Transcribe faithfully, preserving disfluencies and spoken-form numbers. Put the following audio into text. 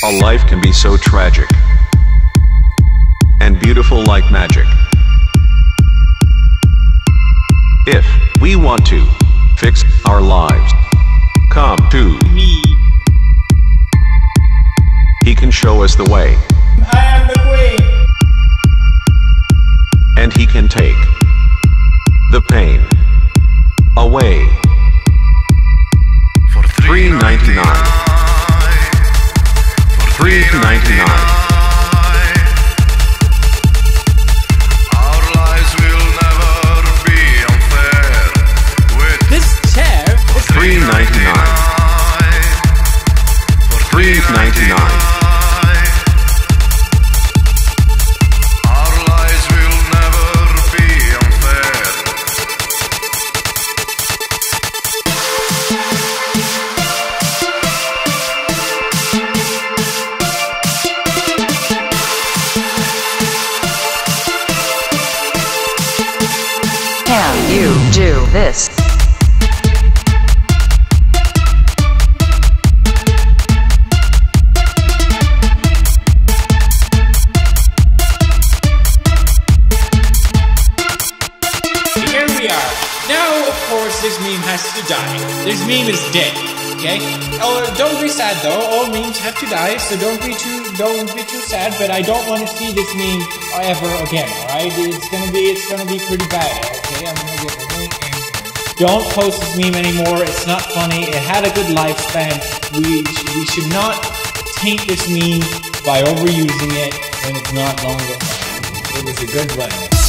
A life can be so tragic and beautiful like magic. If we want to fix our lives, come to Me. He can show us the way, I am the queen. and he can take the pain away. For three ninety-nine. three ninety-nine. Our lives will never be unfair. With This chair is three ninety-nine. three ninety-nine. Our lives will never be unfair. Can you do this? Here we are. Now, of course, this meme has to die. This meme is dead. Okay? Oh, don't be sad though. All memes have to die, so don't be too don't be too sad. But I don't want to see this meme ever again. All right? It's gonna be it's gonna be pretty bad. Okay? I'm gonna get really angry. Don't post this meme anymore. It's not funny. It had a good lifespan. We we should not taint this meme by overusing it when it's not longer fun. It was a good one.